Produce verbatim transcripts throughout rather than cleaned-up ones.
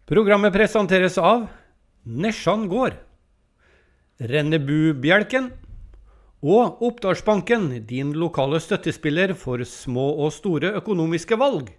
Programmet presenteres av Nesjan gård, Rennebu-bjelken og Oppdalsbanken, din lokale støttespiller for små og store økonomiske valg.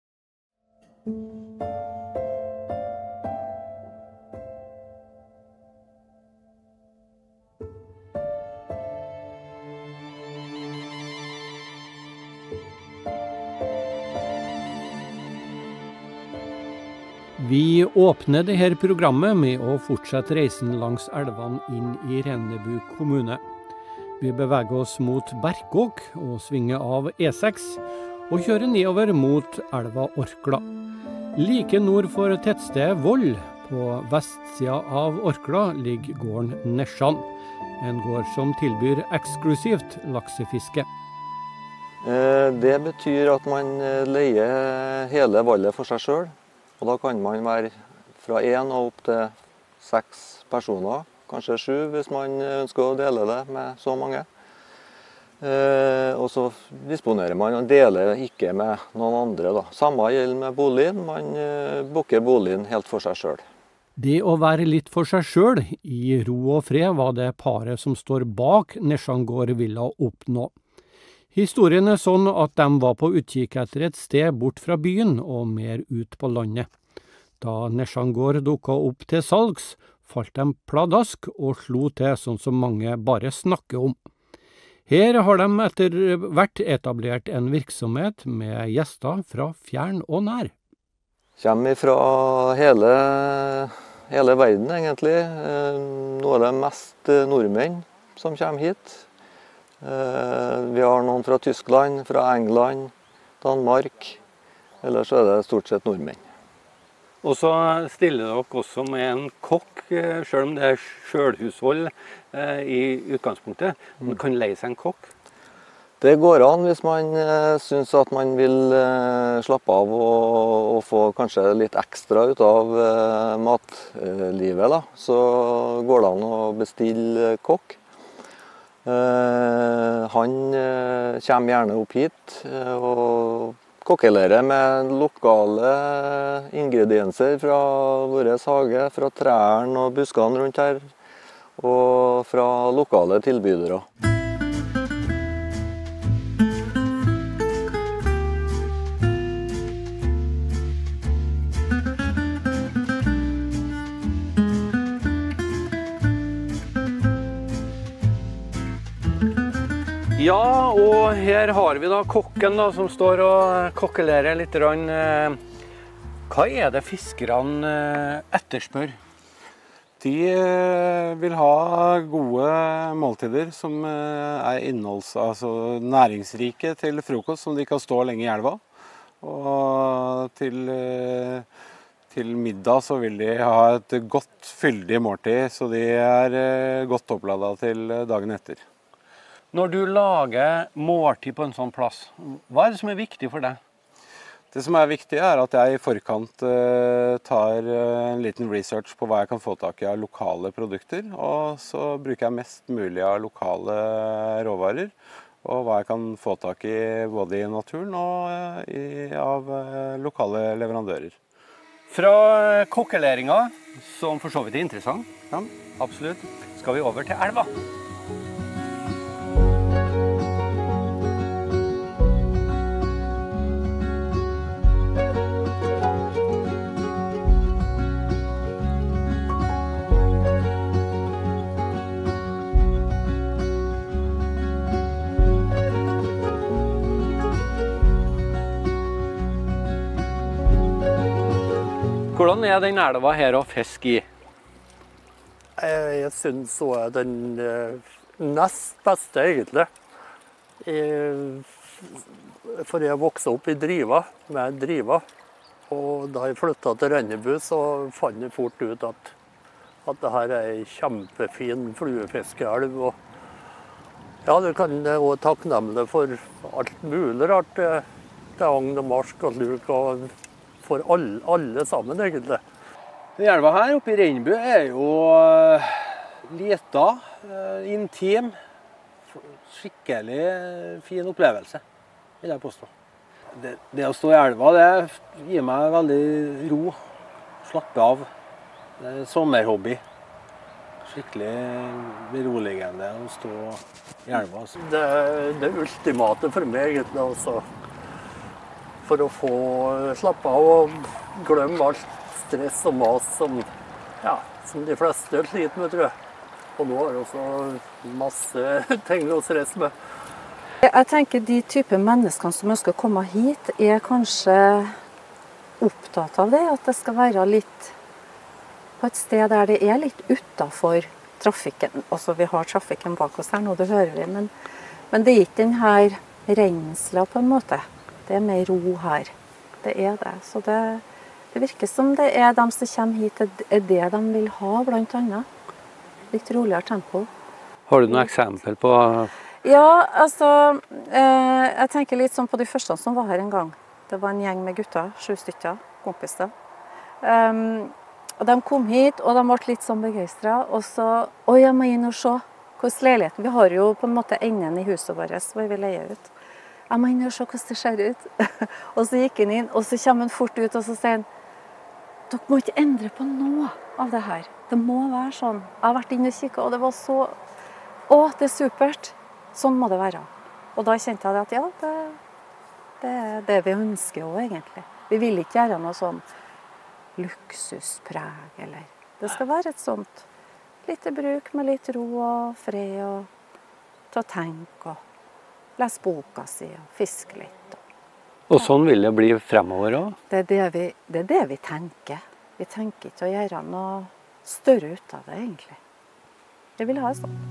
Vi åpner dette programmet med å fortsette reisen langs elvene inn i Rennebu kommune. Vi beveger oss mot Berkåk og svinger av E seks og kjører nedover mot elva Orkla. Like nord for tettstedet Voll, på vestsida av Orkla, ligger gården Nesjan, en gård som tilbyr eksklusivt laksefiske. Det betyr at man leier hele vallet for seg selv. Og da kan man være fra én og opp til seks personer, kanskje sju hvis man ønsker å dele det med så mange. Eh, og så disponerer man og deler ikke med noen andre. Da. Samme gjelder med boligen, man eh, booker boligen helt for seg selv. Det å være litt for seg selv, i ro og fred, var det paret som står bak Nesjan gård ville oppnå. Historien er sånn at de var på utkikk etter et sted bort fra byen og mer ut på landet. Da Nesjan gård dukket opp til salgs, falt de pladask og slo til sånn som mange bare snakker om. Her har de etter hvert etablert en virksomhet med gjester fra fjern og nær. Kommer fra hele, hele verden egentlig. Nå er det mest nordmenn som kommer hit. Vi har noen fra Tyskland, fra England, Danmark, ellers er det stort sett nordmenn. Og så stiller dere også med en kokk, selv om det er selvhushold i utgangspunktet. Man kan leie seg en kokk. Det går an hvis man synes at man vil slappe av og, og få kanskje litt ekstra ut av matlivet. Da. Så går det an å bestille kokk. Uh, han uh, kommer gjerne opp hit uh, og kokkelerer med lokale ingredienser fra vår hage, fra trærne og buskene rundt her, og fra lokale tilbydere. Ja, og her har vi da kokken da, som står og kokkelerer litt. Hva er det fiskerne etterspør? De vil ha gode måltider som er innholds, altså næringsrike til frokost, som de kan stå lenge i elva. Og til, til middag så vil de ha et godt, fyldig måltid, så de er godt oppladet til dagen etter. Når du lager måltid på en sånn plass, hva er det som er viktig for deg? Det som er viktig er at jeg i forkant uh, tar uh, en liten research på hva jeg kan få tak i av lokale produkter, og så bruker jeg mest mulig av lokale råvarer, og hva jeg kan få tak i både i naturen og uh, i, av uh, lokale leverandører. Fra kokkeleringa, som for så vidt er interessant, ja, absolutt, skal vi over til elva. Hvordan er den elva her å fiske i? Jeg synes så er den nest beste egentlig. Jeg, for jeg vokste opp i Driva, med Driva. Og da jeg flyttet til Rennebu så fant jeg fort ut at, at det her er en kjempefin fluefiskeelv. Og ja, du kan også takknemlig for alt mulig rart. Det er agn og marsk og luk og for alle, alle sammen, egentlig. Den elva her oppe i Rennebu er jo uh, lita, uh, intim, skikkelig fin opplevelse, vil jeg påstå. Det, det å stå i elva, det gir meg veldig ro, slappe av. Det er en sommerhobby. Skikkelig beroligende å stå i elva. Altså. Det er det ultimate for meg, egentlig, altså. For å få slappe av og glemme alt stress og mas som, ja, som de fleste sliter med, tror jeg. Og nå er det også masse ting å stresse med. Jeg tenker de type menneskene som ønsker å komme hit, er kanskje opptatt av det, at det skal være litt på et sted der det er litt utenfor trafikken. Altså, vi har trafikken bak oss her nå, det hører vi, men, men det er ikke den her rensla på en måte. Det er mer ro her. Det er det. Så det, det virker som det er de som kommer hit, er det de vil ha, blant annet. Litt roligere tempo. Har du noen eksempel på? Ja, altså, eh, jeg tenker litt sånn på de første som var her en gang. Det var en gjeng med gutter, sju stykker, kompiser. Um, og de kom hit, og de ble litt sånn begeistret, og så, oi, jeg må inn og se hvordan leiligheten, vi har jo på en måte enden i huset vårt, hvor vi leier ut. Jeg må inn og se hvordan det ser ut. Og så gikk han inn, og så kommer han fort ut, og så sier han, dere må ikke endre på noe av det her. Det må være sånn. Jeg har vært inne og kikket, og det var så, å, det er supert. Sånn må det være. Og da kjente jeg at ja, det, det er det vi ønsker også, egentlig. Vi vil ikke gjøre noe sånn luksuspreg, eller det skal være et sånt lite bruk med litt ro og fred, og til å tenke, og lese boka si, og fiske litt. Og sånn vil det bli fremover også? Det er det vi, det er det vi tenker. Vi tenker ikke å gjøre noe større ut av det, egentlig. Jeg vil ha det sånn.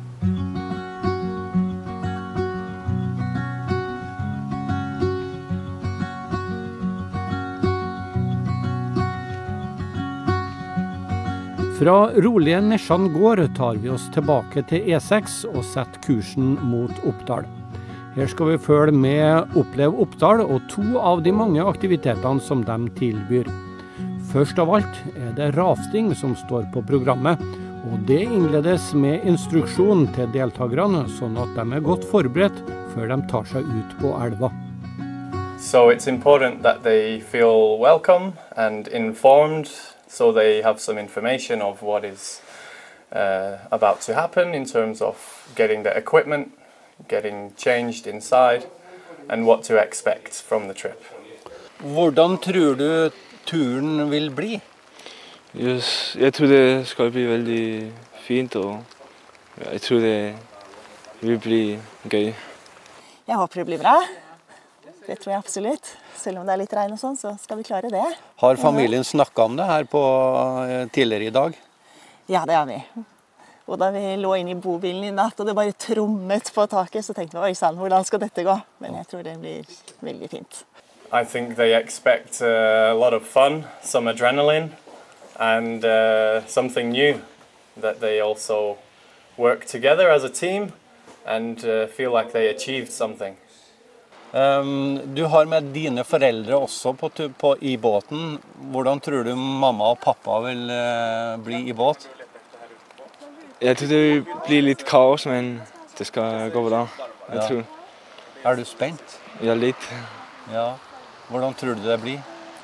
Fra rolige Nesjan gård tar vi oss tilbake til E seks og setter kursen mot Oppdal. Her skal vi følge med Opplev Oppdal og to av de mange aktivitetene som de tilbyr. Først av alt er det rafting som står på programmet, og det innledes med instruksjon til deltakerne, sånn at de er godt forberedt før de tar seg ut på elva. So it's important that they feel welcome and informed, so they have some information of what is uh, about to happen in terms of getting the equipment, getting changed inside, and what to expect from the trip. Hvordan tror du turen vil bli? Yes, jeg tror det skal bli veldig fint, og jeg tror det vil bli gøy. Jeg håper det blir bra. Det tror jeg absolutt. Selv om det er litt regn og sånn, så skal vi klare det. Har familien snakket om det her på, tidligere i dag? Ja, det har vi. Og da vi lå inn i bobilen i natt, og det bare trommet på taket, så tenkte vi, oi sann, hvordan skal dette gå? Men jeg tror det blir veldig fint. I think they expect uh, a lot of fun, some adrenaline, and uh, something new. That they also work together as a team and uh, feel like they achieved something. Um, du har med dine foreldre også på, på, i båten. Hvordan tror du mamma og pappa vil uh, bli i båt? Jeg tror det blir litt kaos, men det skal gå bra. Jeg Ja. tror. Er du spent? Ja, litt. Ja. Hvordan tror du det blir?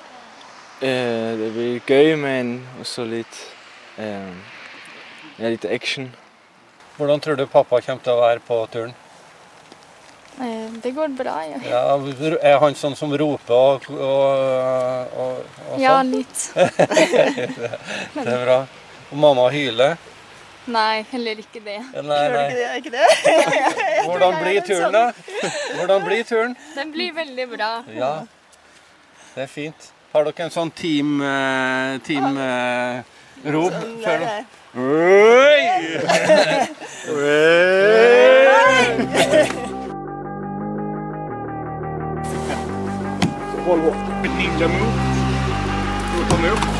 Eh, det blir gøy, men også litt, eh, ja, litt action. Hvordan tror du pappa kommer til å være på turen? Det går bra, ja. Ja, er han sånn som roper og, og, og, og Ja, sånn? litt. Det er bra. Og mamma hyler? Nei, heller ikke det. Nei, nei. det, ikke det? Hvordan blir turen da? Hvordan blir turen? Den blir veldig bra. Ja, det er fint. Har dere en sånn team, eh, team eh, rop? Før dere? Oi! Volvo. Betydelig mot. Nå kommer vi opp.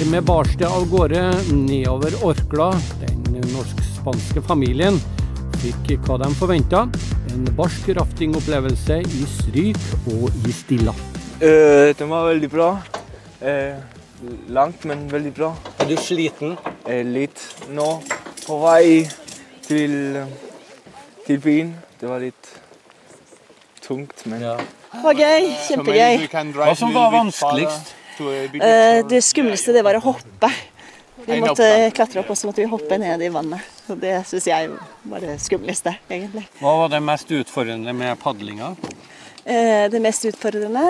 med barsted av gårde nedover Orkla. Den norsk-spanske familien fikk hva de forventet. En barsk raftingopplevelse i Stryk og i Stilla. Uh, den var veldig bra. Uh, langt, men veldig bra. Er du sliten? Uh, litt nå. På vei til, til byen. Det var litt tungt, men... Ja. Det var gøy, kjempegøy. Hva som var vanskeligst? Uh, det skumleste det var å hoppe. Vi måtte klatre opp og så måtte vi hoppe ned i vannet. Så det synes jeg var det skumleste, egentlig. Hva var det mest utfordrende med paddlinga? Uh, det mest utfordrende...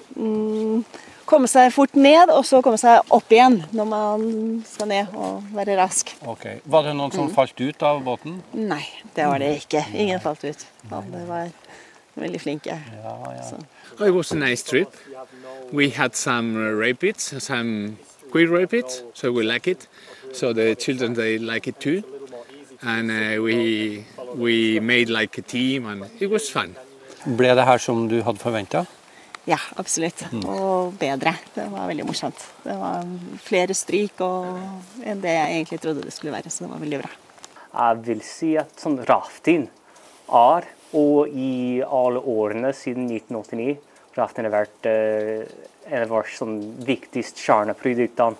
Um, komme seg fort ned, og så komme seg opp igjen når man skal ned og være rask. Ok. Var det noen som mm. falt ut av båten? Nei, det var det ikke. Ingen falt ut. Alle var veldig flinke. Ja, ja. Så. It was a nice trip. We had some uh, rapids, some quick rapids, so we like it. So the children, they like it too. And uh, we, we made like a team, and it was fun. Ble det her som du hadde forventet? Ja, absolutt. Og bedre. Det var veldig morsomt. Det var flere stryk og, enn det jeg egentlig trodde det skulle være, så det var veldig bra. Jeg vil si at sånn rafting er, og i alle årene siden nitten åttini, rafting har vært uh, en av våre sånn, viktigste kjerneproduktene.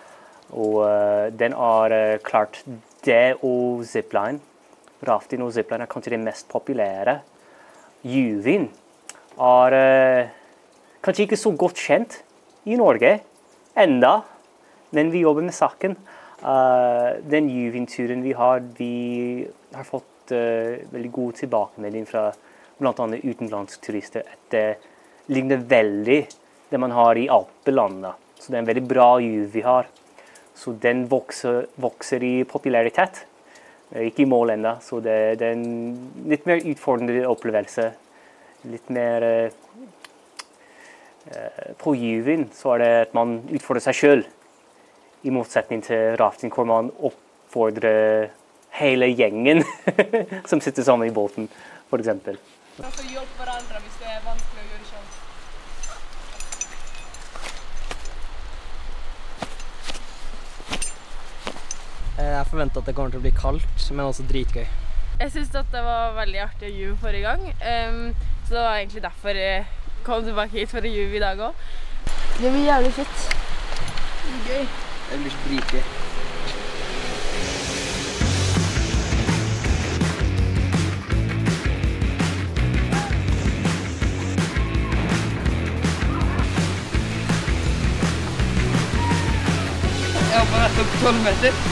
Og uh, den er uh, klart det og zipline. Rafting og zipline er kanskje det mest populære. Juving er... Uh, Kanskje ikke så godt kjent i Norge enda, men vi jobber med saken. Uh, den juvingturen vi har, vi har fått uh, veldig god tilbakemelding fra blant annet utenlandske turister. At det ligner veldig det man har i Alpelandet. Så det er en veldig bra juv vi har. Så den vokser, vokser i popularitet. Uh, ikke i mål enda, så det, det er en litt mer utfordrende opplevelse. Litt mer... Uh, På juving så er det at man utfordrer seg selv, i motsetning til rafting hvor man oppfordrer hele gjengen som sitter sammen i båten, for eksempel. Man får hjelpe hverandre hvis det er vanskelig å gjøre selv. Jeg forventer at det kommer til å bli kaldt, men også dritgøy. Jeg synes at det var veldig artig å juve forrige gang, um, så det var egentlig derfor jeg kom tilbake hit for å juve i dag også. Det blir jævlig fett. Det blir gøy. Det blir dritgøy. Jeg hopper nettopp tolv meter.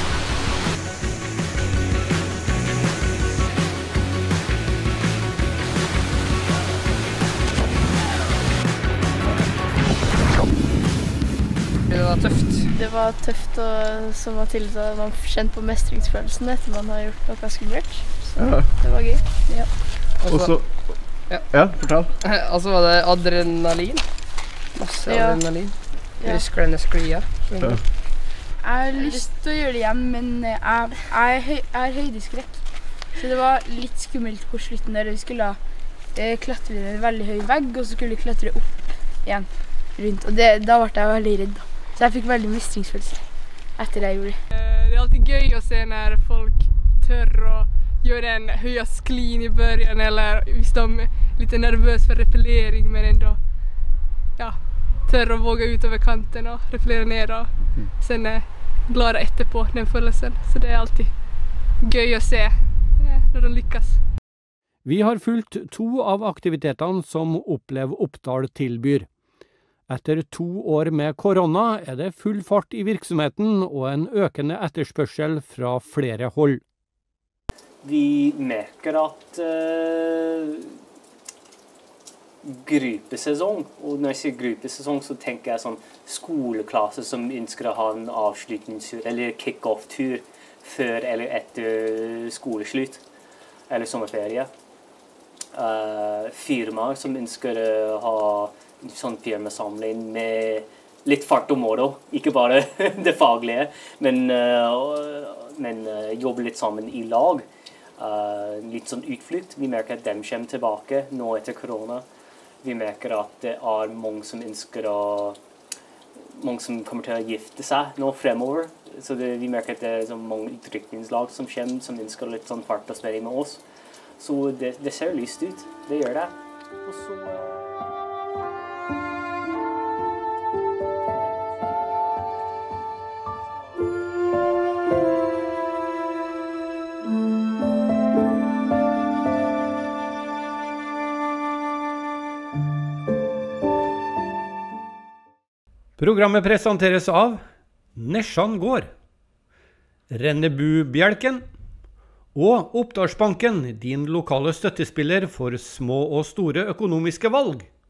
Det var tøft. Det var tøft, og som var til at man kjente på mestringsfølelsen etter man har gjort noe skummelt. Så ja. Det var gøy. Ja. Og så... Ja, ja fortell. Og så var det adrenalin. Masse ja. Adrenalin. Jeg husker denne sklia. Ja. Jeg har lyst til å gjøre det igjen, men jeg, jeg, er, høy, jeg er høydeskrekk. Så det var litt skummelt på slutten der. Vi skulle eh, klatre i en veldig høy vegg, og så skulle vi klatre opp igjen rundt. Og det, da ble jeg veldig redd da. Så jeg fikk veldig mestringsfølelse etter det jeg gjorde. Det er alltid gøy å se når folk tør å gjøre en høy sklin i børjen, eller hvis de er litt nervøse for repellering, men enda ja, tør å våge ut over kanten og repellere ned og sende glade etterpå den følelsen. Så det er alltid gøy å se når de lykkes. Vi har fulgt to av aktivitetene som Opplev Oppdal tilbyr. Etter to år med korona er det full fart i virksomheten og en økende etterspørsel fra flere hold. Vi merker at uh, gruppesesong, og når jeg sier gruppesesong så tenker jeg sånn skoleklasser som ønsker å ha en avslutningstur eller kick-off-tur før eller etter skoleslutt eller sommerferie. Uh, firmaer som ønsker å ha sånn firmasamling med litt fart og moro, ikke bare det faglige, men, uh, men uh, jobbe litt sammen i lag. Uh, litt sånn utflytt. Vi merker at de kommer tilbake nå etter korona. Vi merker at det er mange som ønsker å mange som kommer til å gifte seg nå fremover. Så det, vi merker at det er sånn mange utdrikningslag som kommer, som ønsker litt sånn fart og spenning med oss. Så det, det ser lyst ut. Det gjør det. Og så... Programmet presenteres av Nesjan gård, Rennebu-bjelken og Oppdalsbanken, din lokale støttespiller for små og store økonomiske valg.